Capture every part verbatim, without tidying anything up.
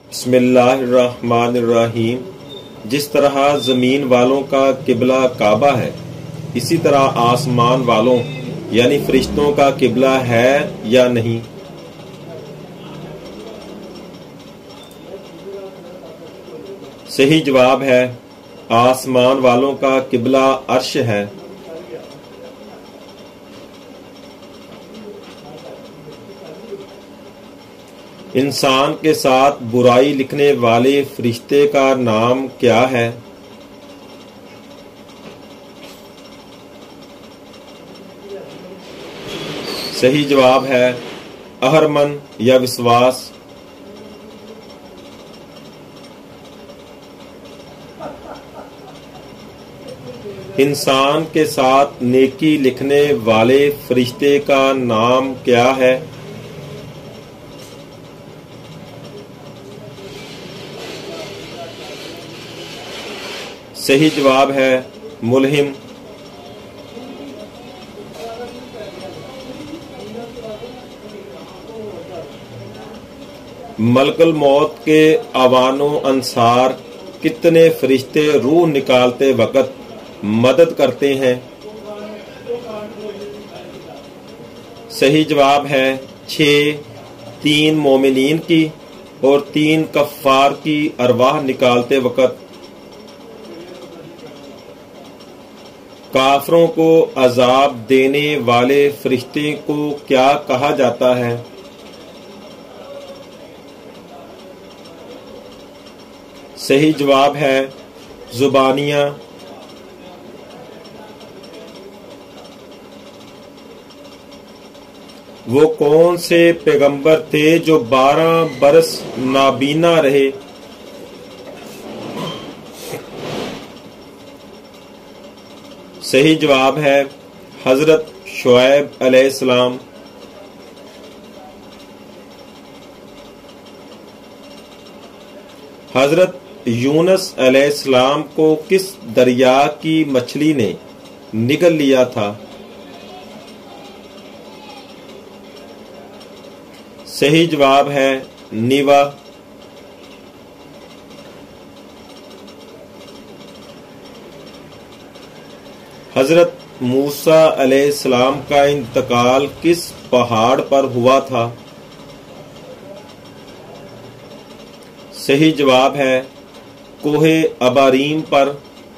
بسم اللہ الرحمن الرحیم۔ جس طرح زمین والوں کا قبلہ کعبہ ہے، اسی طرح آسمان والوں یعنی فرشتوں کا قبلہ ہے یا نہیں؟ صحیح جواب ہے آسمان والوں کا قبلہ عرش ہے۔ انسان کے ساتھ برائی لکھنے والے فرشتے کا نام کیا ہے؟ صحیح جواب ہے اہرمن یا وسواس۔ انسان کے ساتھ نیکی لکھنے والے فرشتے کا نام کیا ہے؟ صحیح جواب ہے ملہم۔ ملک الموت کے اعوان و انصار کتنے فرشتے روح نکالتے وقت مدد کرتے ہیں؟ صحیح جواب ہے چھ، تین مومنین کی اور تین کفار کی ارواح نکالتے وقت۔ کافروں کو عذاب دینے والے فرشتے کو کیا کہا جاتا ہے؟ صحیح جواب ہے زبانیہ۔ وہ کون سے پیغمبر تھے جو بارہ برس نابینا رہے؟ صحیح جواب ہے حضرت شعیب علیہ السلام۔ حضرت یونس علیہ السلام کو کس دریا کی مچھلی نے نگل لیا تھا؟ صحیح جواب ہے نیوا۔ حضرت موسیٰ علیہ السلام کا انتقال کس پہاڑ پر ہوا تھا؟ صحیح جواب ہے کوہ اباریم پر۔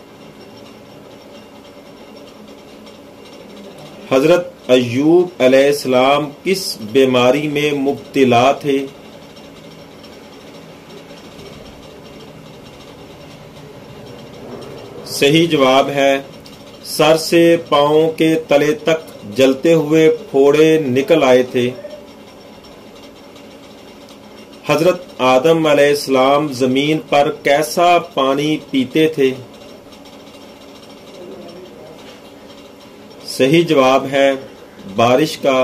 حضرت ایوب علیہ السلام کس بیماری میں مبتلا تھے؟ صحیح جواب ہے سر سے پاؤں کے تلے تک جلتے ہوئے پھوڑے نکل آئے تھے۔ حضرت آدم علیہ السلام زمین پر کیسا پانی پیتے تھے؟ صحیح جواب ہے بارش کا۔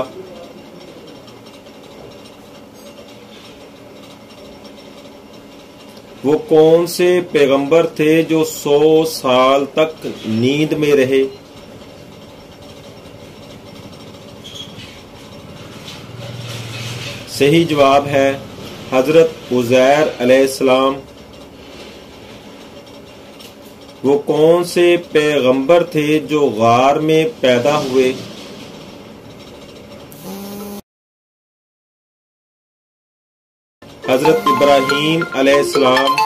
وہ کون سے پیغمبر تھے جو سو سال تک نیند میں رہے؟ صحیح جواب ہے حضرت عزیر علیہ السلام۔ وہ کون سے پیغمبر تھے جو غار میں پیدا ہوئے؟ حضرت ابراہیم علیہ السلام۔